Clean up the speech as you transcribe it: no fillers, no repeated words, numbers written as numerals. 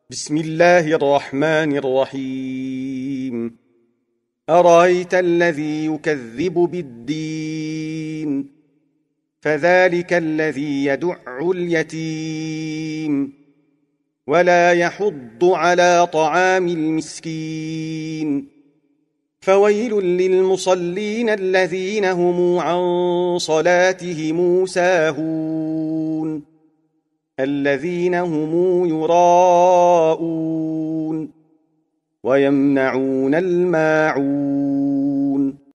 بسم الله الرحمن الرحيم. أرأيت الذي يكذب بالدين فذلك الذي يدع اليتيم ولا يحض على طعام المسكين فويل للمصلين الذين هم عن صلاتهم ساهون الذين هم يراءون ويمنعون الماعون